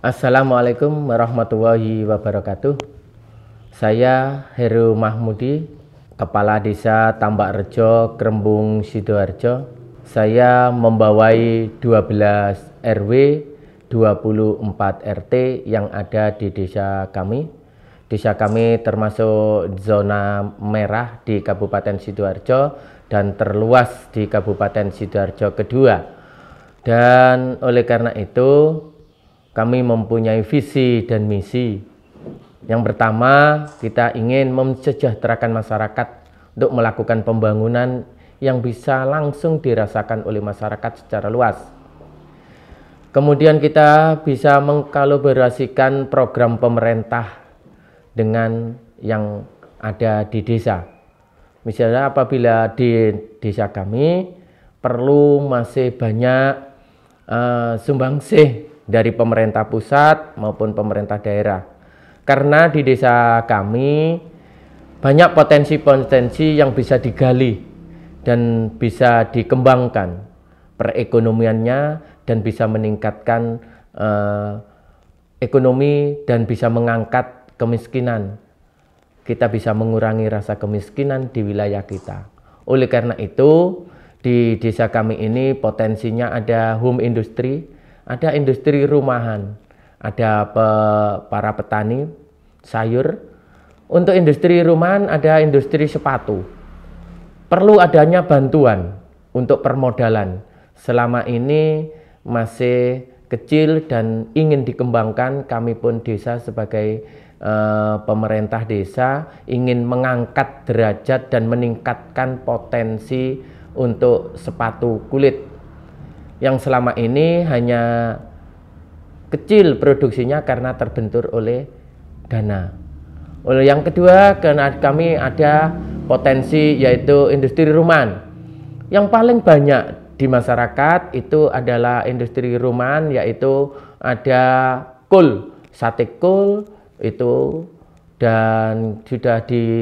Assalamualaikum warahmatullahi wabarakatuh. Saya Heru Mahmudi, Kepala Desa Tambak Rejo, Krembung, Sidoarjo. Saya membawai 12 RW, 24 RT yang ada di desa kami. Desa kami termasuk zona merah di Kabupaten Sidoarjo dan terluas di Kabupaten Sidoarjo kedua. Dan oleh karena itu, kami mempunyai visi dan misi. Yang pertama, kita ingin mensejahterakan masyarakat untuk melakukan pembangunan yang bisa langsung dirasakan oleh masyarakat secara luas. Kemudian kita bisa mengkolaborasikan program pemerintah dengan yang ada di desa. Misalnya apabila di desa kami perlu masih banyak sumbangsih dari pemerintah pusat maupun pemerintah daerah. Karena di desa kami banyak potensi-potensi yang bisa digali dan bisa dikembangkan perekonomiannya dan bisa meningkatkan ekonomi dan bisa mengangkat kemiskinan. Kita bisa mengurangi rasa kemiskinan di wilayah kita. Oleh karena itu, di desa kami ini potensinya ada home industry, ada industri rumahan, ada para petani sayur. Untuk industri rumahan ada industri sepatu. Perlu adanya bantuan untuk permodalan. Selama ini masih kecil dan ingin dikembangkan. Kami pun desa sebagai pemerintah desa ingin mengangkat derajat dan meningkatkan potensi untuk sepatu kulit yang selama ini hanya kecil produksinya karena terbentur oleh dana. Yang kedua, karena kami ada potensi yaitu industri rumahan. Yang paling banyak di masyarakat itu adalah industri rumahan, yaitu ada kul, sate kul itu, dan sudah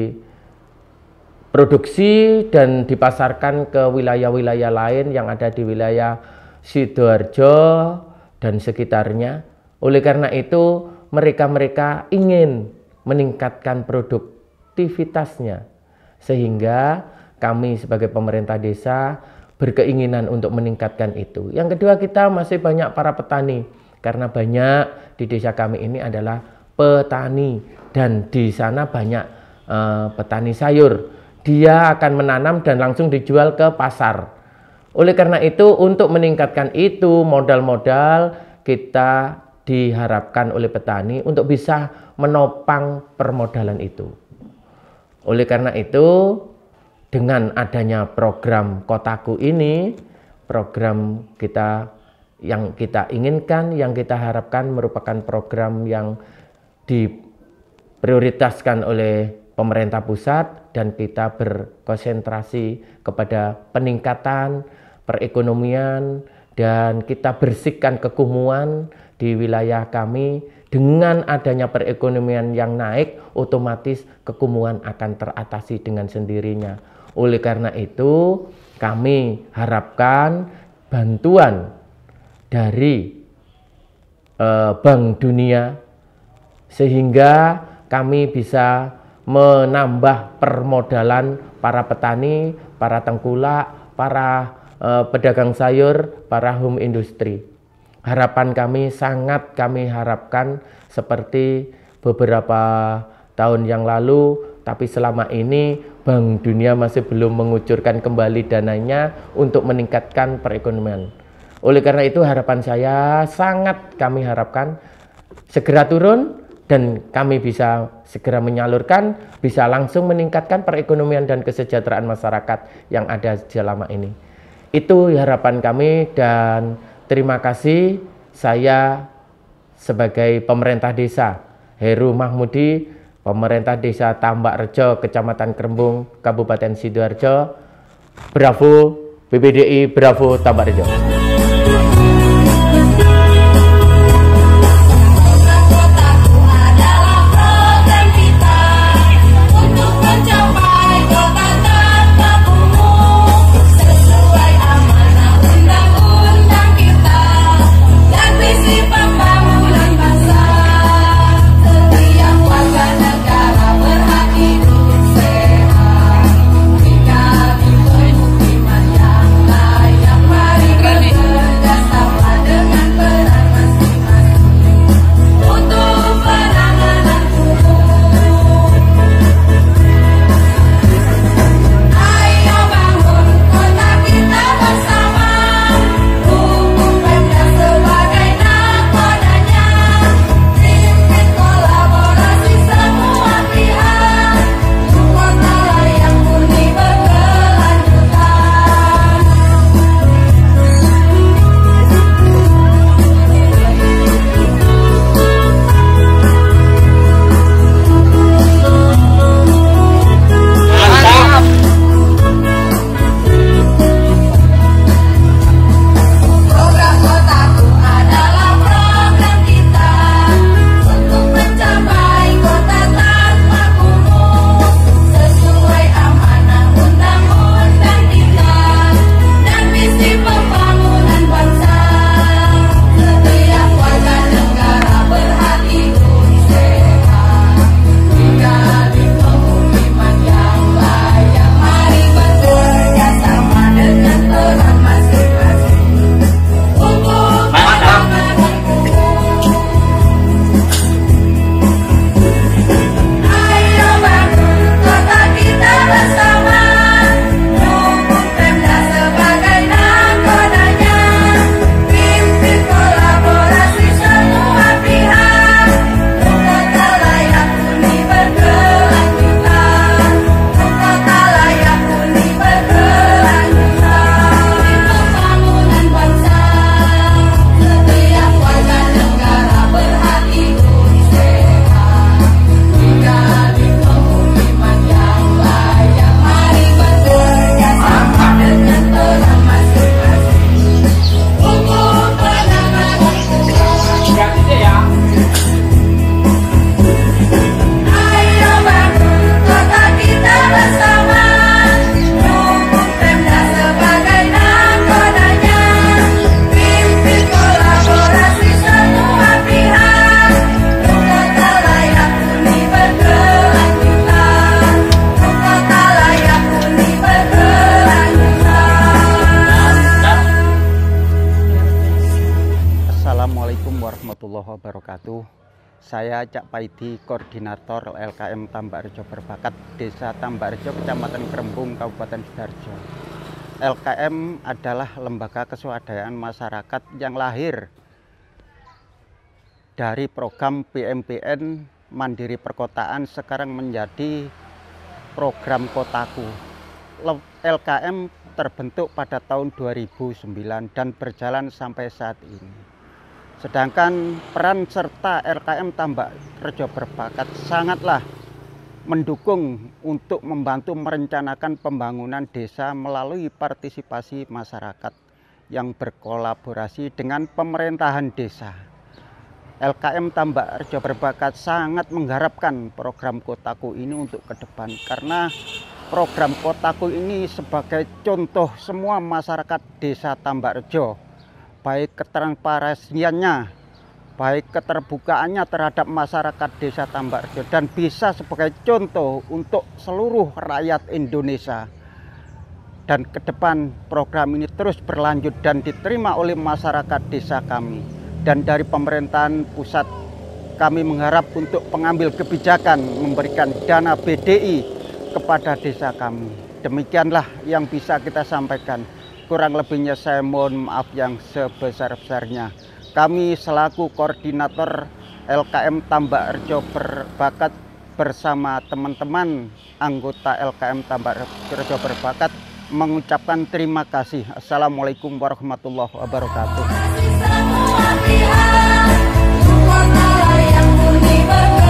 diproduksi dan dipasarkan ke wilayah-wilayah lain yang ada di wilayah Sidoarjo dan sekitarnya. Oleh karena itu, mereka ingin meningkatkan produktivitasnya, sehingga kami sebagai pemerintah desa berkeinginan untuk meningkatkan itu. Yang kedua, kita masih banyak para petani, karena banyak di desa kami ini adalah petani, dan di sana banyak petani sayur. Dia akan menanam dan langsung dijual ke pasar. Oleh karena itu, untuk meningkatkan itu, modal-modal kita diharapkan oleh petani untuk bisa menopang permodalan itu. Oleh karena itu, dengan adanya program Kotaku ini, program kita yang kita inginkan, yang kita harapkan merupakan program yang diprioritaskan oleh pemerintah pusat, dan kita berkonsentrasi kepada peningkatan perekonomian, dan kita bersihkan kekumuhan di wilayah kami. Dengan adanya perekonomian yang naik, otomatis kekumuhan akan teratasi dengan sendirinya. Oleh karena itu, kami harapkan bantuan dari Bank Dunia sehingga kami bisa menambah permodalan para petani, para tengkulak, para pedagang sayur, para home industry. Harapan kami sangat kami harapkan seperti beberapa tahun yang lalu, tapi selama ini Bank Dunia masih belum mengucurkan kembali dananya untuk meningkatkan perekonomian. Oleh karena itu, harapan saya sangat kami harapkan segera turun dan kami bisa segera menyalurkan, bisa langsung meningkatkan perekonomian dan kesejahteraan masyarakat yang ada selama ini. Itu harapan kami, dan terima kasih. Saya sebagai pemerintah desa Heru Mahmudi, pemerintah desa Tambak Rejo, Kecamatan Krembung, Kabupaten Sidoarjo. Bravo BPDI, bravo Tambak Rejo. Pembangunan bangsa warahmatullahi wabarakatuh. Saya Cak Paidi, Koordinator LKM Tambakrejo Berbakat, Desa Tambakrejo, Kecamatan Krembung, Kabupaten Sidoarjo. LKM adalah lembaga keswadayaan masyarakat yang lahir dari program PMPN Mandiri Perkotaan, sekarang menjadi program Kotaku. LKM terbentuk pada tahun 2009 dan berjalan sampai saat ini. Sedangkan peran serta LKM Tambakrejo Berbakat sangatlah mendukung untuk membantu merencanakan pembangunan desa melalui partisipasi masyarakat yang berkolaborasi dengan pemerintahan desa. LKM Tambakrejo Berbakat sangat mengharapkan program Kotaku ini untuk ke depan, karena program Kotaku ini sebagai contoh semua masyarakat desa Tambakrejo, baik ketransparansiannya, baik keterbukaannya terhadap masyarakat desa Tambakrejo, dan bisa sebagai contoh untuk seluruh rakyat Indonesia. Dan ke depan program ini terus berlanjut dan diterima oleh masyarakat desa kami. Dan dari pemerintahan pusat kami mengharap untuk pengambil kebijakan memberikan dana BDI kepada desa kami. Demikianlah yang bisa kita sampaikan. Kurang lebihnya saya mohon maaf yang sebesar-besarnya. Kami selaku koordinator LKM Tambakrejo Berbakat bersama teman-teman anggota LKM Tambakrejo Berbakat mengucapkan terima kasih. Assalamualaikum warahmatullahi wabarakatuh.